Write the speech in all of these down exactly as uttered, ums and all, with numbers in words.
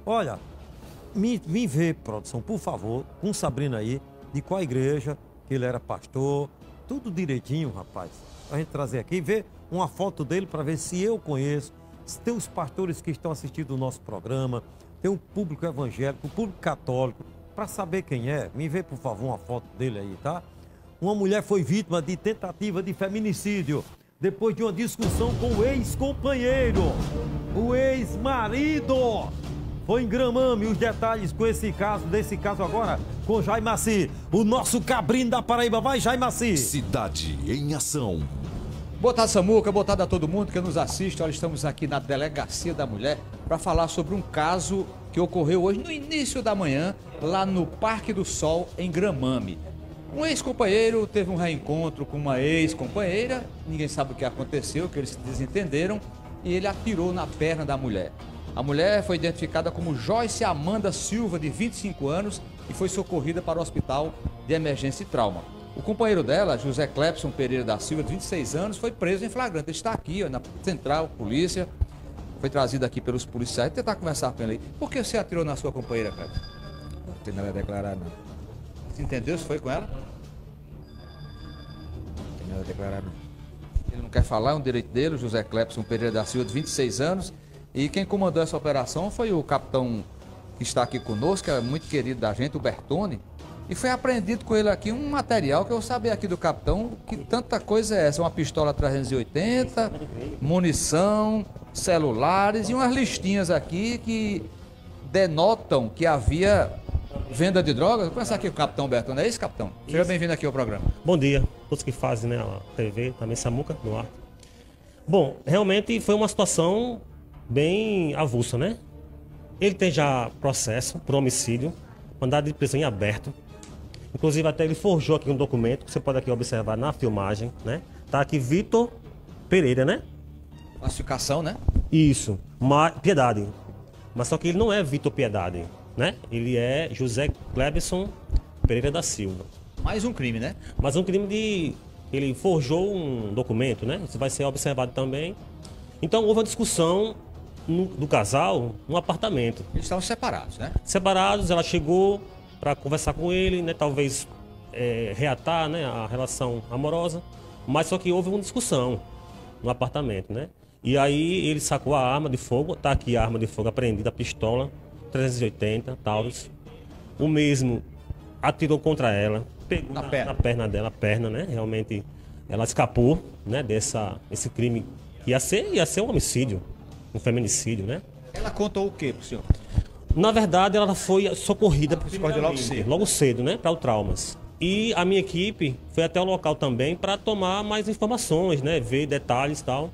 Olha, me, me vê, produção, por favor, com Sabrina aí, de qual igreja, que ele era pastor, tudo direitinho, rapaz. Pra gente trazer aqui, ver uma foto dele para ver se eu conheço, se tem os pastores que estão assistindo o nosso programa, tem o público evangélico, o público católico, para saber quem é. Me vê, por favor, uma foto dele aí, tá? Uma mulher foi vítima de tentativa de feminicídio depois de uma discussão com o ex-companheiro, o ex-marido. Foi em Gramame. Os detalhes com esse caso, desse caso agora, com Jaimaci, o nosso cabrinho da Paraíba. Vai, Jaimaci. Cidade em ação. Boa tarde, Samuca. Boa tarde a todo mundo que nos assiste. Olha, estamos aqui na Delegacia da Mulher para falar sobre um caso que ocorreu hoje no início da manhã, lá no Parque do Sol, em Gramame. Um ex-companheiro teve um reencontro com uma ex-companheira, ninguém sabe o que aconteceu, que eles se desentenderam, e ele atirou na perna da mulher. A mulher foi identificada como Joyce Amanda Silva, de vinte e cinco anos, e foi socorrida para o Hospital de Emergência e Trauma. O companheiro dela, José Clepson Pereira da Silva, de vinte e seis anos, foi preso em flagrante. Ele está aqui, ó, na central, polícia, foi trazido aqui pelos policiais. Vou tentar conversar com ele aí. Por que você atirou na sua companheira, Clepson? Não tem nada a declarar, não. Você entendeu se foi com ela? Não tem nada a declarar, não. Ele não quer falar, é um direito dele, o José Clepson Pereira da Silva, de vinte e seis anos. E quem comandou essa operação foi o capitão que está aqui conosco, que é muito querido da gente, o Bertone. E foi apreendido com ele aqui um material que eu sabia aqui do capitão, que tanta coisa é essa. Uma pistola trezentos e oitenta, munição, celulares e umas listinhas aqui que denotam que havia venda de drogas. Vou começar aqui com o capitão Bertone. É isso, capitão? Seja bem-vindo aqui ao programa. Bom dia, todos que fazem, né, a T V, também Samuca no ar. Bom, realmente foi uma situação bem avulsa, né? Ele tem já processo por homicídio, mandado de prisão em aberto. Inclusive até ele forjou aqui um documento que você pode aqui observar na filmagem, né? Tá aqui Vitor Pereira, né? Classificação, né? Isso, Ma... Piedade. Mas só que ele não é Vitor Piedade, né? Ele é José Clepson Pereira da Silva. Mais um crime, né? Mas um crime de... Ele forjou um documento, né? Isso vai ser observado também. Então houve uma discussão no... do casal no apartamento. Eles estavam separados, né? Separados, ela chegou para conversar com ele, né? Talvez é, reatar, né, a relação amorosa. Mas só que houve uma discussão no apartamento, né? E aí ele sacou a arma de fogo. Tá aqui a arma de fogo apreendida, a pistola trezentos e oitenta Taurus. O mesmo atirou contra ela, pegou na, na, perna. na perna dela, a perna, né? Realmente ela escapou, né, dessa esse crime que ia ser, ia ser um homicídio, um feminicídio, né? Ela contou o quê pro senhor? Na verdade, ela foi socorrida Socorrida logo cedo. logo cedo, né, para o traumas. E a minha equipe foi até o local também para tomar mais informações, né, ver detalhes e tal.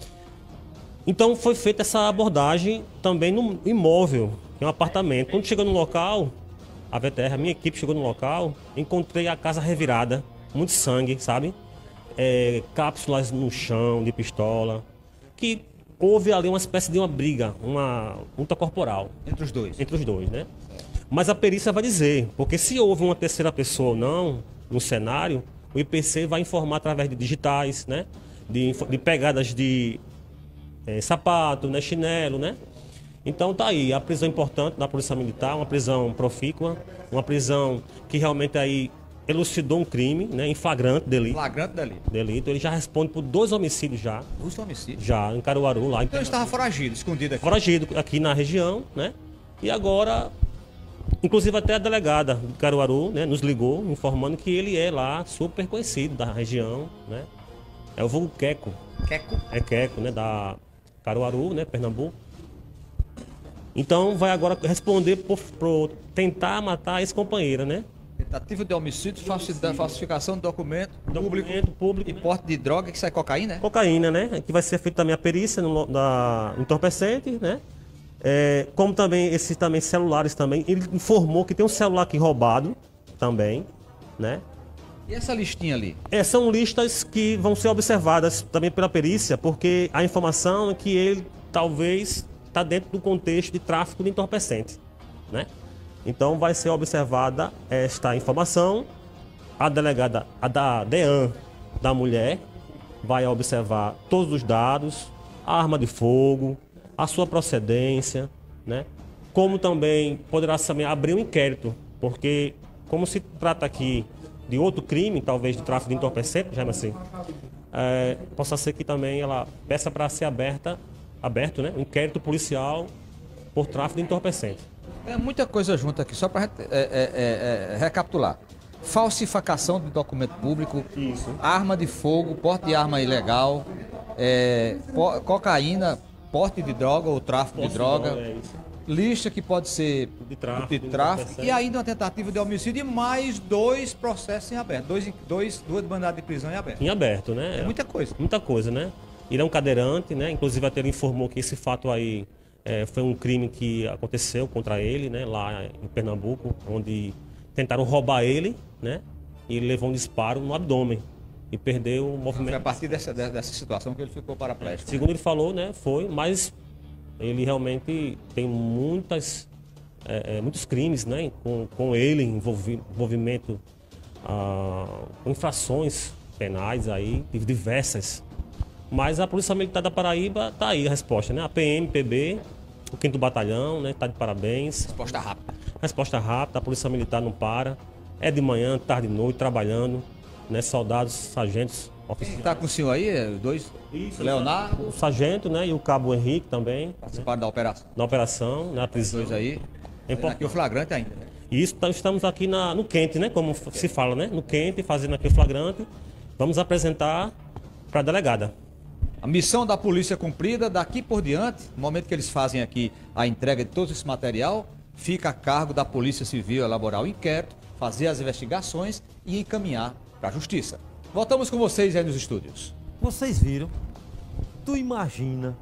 Então foi feita essa abordagem também no imóvel, em um apartamento. Quando chegou no local, a V T R, a minha equipe chegou no local, encontrei a casa revirada, muito sangue, sabe? É, cápsulas no chão de pistola, que houve ali uma espécie de uma briga, uma luta corporal. Entre os dois? Entre os dois, né? Mas a perícia vai dizer, porque se houve uma terceira pessoa ou não no cenário, o I P C vai informar através de digitais, né? De, de pegadas de é, sapato, né? Chinelo, né? Então tá aí, a prisão importante da Polícia Militar, uma prisão profícua, uma prisão que realmente aí elucidou um crime, né? Em flagrante delito. Flagrante delito. Delito. Ele já responde por dois homicídios já. Dois homicídios? Já, em Caruaru, lá. Então ele estava foragido, escondido aqui. Foragido aqui na região, né? E agora, inclusive até a delegada de Caruaru, né, nos ligou, informando que ele é lá super conhecido da região, né? É o vulgo Queco. Queco? É Queco, né? Da Caruaru, né? Pernambuco. Então vai agora responder por, por tentar matar a ex-companheira, né? Tentativa de homicídio, falsificação de documento, Documento público, público e porte de droga, que sai cocaína, né? Cocaína, né? Que vai ser feita também a perícia no, da entorpecente, né? É, como também esses também celulares também. Ele informou que tem um celular aqui roubado também, né? E essa listinha ali? É, são listas que vão ser observadas também pela perícia, porque a informação é que ele talvez está dentro do contexto de tráfico de entorpecente, né? Então vai ser observada esta informação. A delegada, a da DEAN da mulher, vai observar todos os dados, a arma de fogo, a sua procedência, né? como também poderá também abrir um inquérito, porque como se trata aqui de outro crime, talvez de tráfico de entorpecente, já assim, é, possa ser que também ela peça para ser aberta, aberto, né, um inquérito policial por tráfico de entorpecente. É muita coisa junto aqui, só para é, é, é, recapitular. Falsificação de documento público, Isso. arma de fogo, porte de arma ilegal, é, po cocaína, porte de droga ou tráfico de droga, É isso. lista que pode ser De tráfico, de de tráfico entorpecente. e ainda uma tentativa de homicídio e mais dois processos em aberto, dois, dois, duas mandados de prisão em aberto. Em aberto, né? É muita coisa. Muita coisa, né? Ele é um cadeirante, né? Inclusive até ele informou que esse fato aí é, foi um crime que aconteceu contra ele, né? Lá em Pernambuco, onde tentaram roubar ele, né? E ele levou um disparo no abdômen e perdeu o Foi a movimento. partir dessa, dessa situação que ele ficou paraplégico. Segundo ele falou, né? Foi, mas ele realmente tem muitas, é, é, muitos crimes, né? Com, com ele envolvi, envolvimento ah, com infrações penais aí, diversas. Mas a Polícia Militar da Paraíba tá aí a resposta, né? A P M, P B, o quinto Batalhão, né? Tá de parabéns. Resposta rápida. Resposta rápida, a Polícia Militar não para. É de manhã, tarde e noite, trabalhando, né? Soldados, sargentos, oficiais. Está com o senhor aí, é, dois? Isso, Leonardo, O sargento, né? E o cabo Henrique também, né? participaram da operação. Na operação, na prisão. Dois aí. É importante. Aqui o flagrante ainda, né? E isso, tá- estamos aqui na, no quente, né? Como se fala, né? No quente, fazendo aqui o flagrante. Vamos apresentar para a delegada. A missão da polícia é cumprida, daqui por diante, no momento que eles fazem aqui a entrega de todo esse material, fica a cargo da Polícia Civil elaborar o inquérito, fazer as investigações e encaminhar para a Justiça. Voltamos com vocês aí nos estúdios. Vocês viram? Tu imagina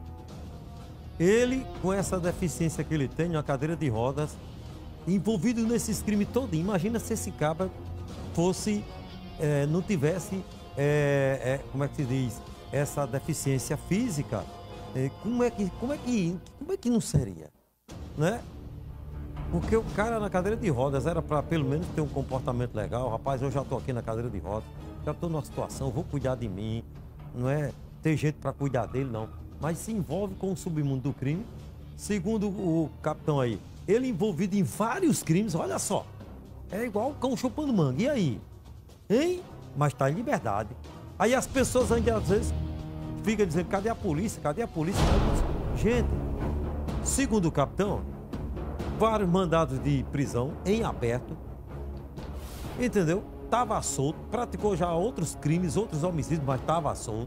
ele com essa deficiência que ele tem, uma cadeira de rodas, envolvido nesses crimes todos. Imagina se esse cabra fosse, é, não tivesse, é, é, como é que se diz, essa deficiência física. É, como é que, como é que, como é que não seria, né? Porque o cara na cadeira de rodas era para pelo menos ter um comportamento legal. Rapaz, eu já tô aqui na cadeira de rodas, já tô numa situação, vou cuidar de mim, não é ter jeito para cuidar dele, não. Mas se envolve com o submundo do crime. Segundo o capitão aí, ele envolvido em vários crimes, olha só. É igual o cão chupando manga. E aí? Hein? Mas tá em liberdade. Aí as pessoas ainda às vezes ficam dizendo, cadê a polícia? Cadê a polícia? Gente, segundo o capitão, vários mandados de prisão em aberto, entendeu? Tava solto, praticou já outros crimes, outros homicídios, mas tava solto.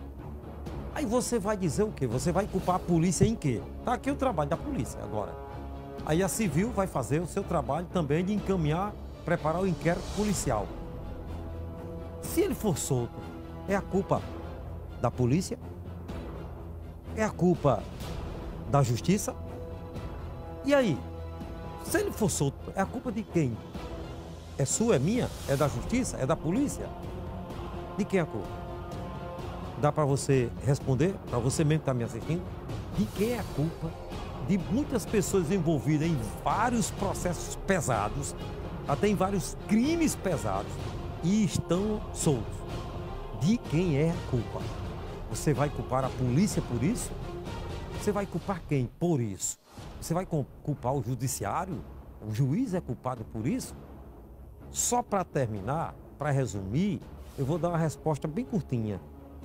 Aí você vai dizer o quê? Você vai culpar a polícia em quê? Tá aqui o trabalho da polícia agora. Aí a civil vai fazer o seu trabalho também de encaminhar, preparar o inquérito policial. Se ele for solto, é a culpa da polícia? É a culpa da justiça? E aí? Se ele for solto, é a culpa de quem? É sua, é minha? É da justiça? É da polícia? De quem é a culpa? Dá para você responder? Para você mesmo que está me assistindo? De quem é a culpa de muitas pessoas envolvidas em vários processos pesados, até em vários crimes pesados, e estão soltos? De quem é a culpa? Você vai culpar a polícia por isso? Você vai culpar quem por isso? Você vai culpar o judiciário? O juiz é culpado por isso? Só para terminar, para resumir, eu vou dar uma resposta bem curtinha.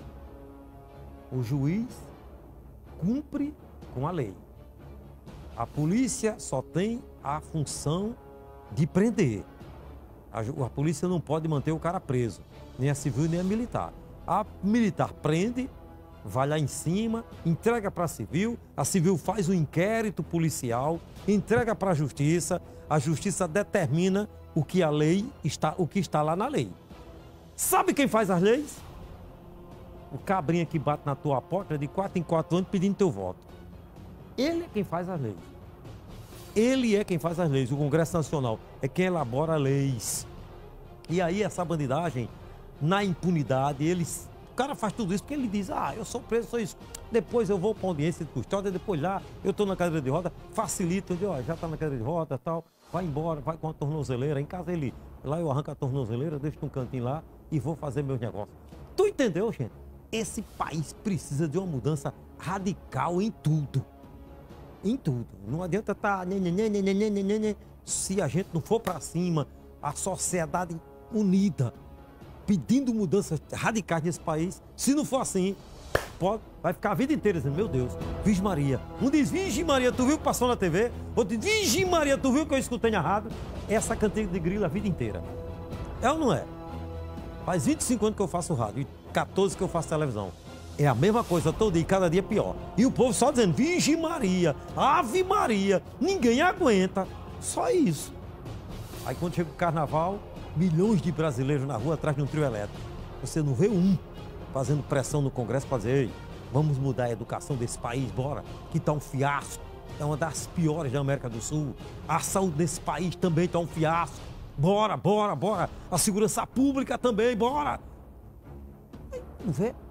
O juiz cumpre com a lei. A polícia só tem a função de prender. A, a polícia não pode manter o cara preso, nem a civil nem a militar. A militar prende, vai lá em cima, entrega para a civil, a civil faz o inquérito policial, entrega para a justiça, a justiça determina o que a lei está, o que está lá na lei. Sabe quem faz as leis? O cabrinha que bate na tua porta de quatro em quatro anos pedindo teu voto. Ele é quem faz as leis. Ele é quem faz as leis. O Congresso Nacional é quem elabora leis. E aí essa bandidagem, na impunidade, eles... O cara faz tudo isso porque ele diz, ah, eu sou preso, sou isso. Depois eu vou para audiência de custódia, depois lá eu estou na cadeira de roda, facilita, eu digo, ó, já está na cadeira de roda e tal, vai embora, vai com a tornozeleira. Em casa ele, lá eu arranco a tornozeleira, deixo um cantinho lá e vou fazer meus negócios. Tu entendeu, gente? Esse país precisa de uma mudança radical em tudo. em tudo. Não adianta estar... Se a gente não for para cima, a sociedade unida, pedindo mudanças radicais nesse país, se não for assim, pode, vai ficar a vida inteira dizendo, meu Deus, Virgem Maria. Um diz, Virgem Maria, tu viu que passou na T V? Outro diz, Virgem Maria, tu viu que eu escutei na rádio? Essa cantiga de grilo a vida inteira. É ou não é? Faz vinte e cinco anos que eu faço rádio e quatorze que eu faço televisão. É a mesma coisa todo dia, cada dia pior. E o povo só dizendo, Virgem Maria, Ave Maria, ninguém aguenta. Só isso. Aí quando chega o carnaval, milhões de brasileiros na rua atrás de um trio elétrico. Você não vê um fazendo pressão no Congresso para dizer, ei, vamos mudar a educação desse país, bora, que tá um fiasco. É uma das piores da América do Sul. A saúde desse país também tá um fiasco. Bora, bora, bora. A segurança pública também, bora. Não vê?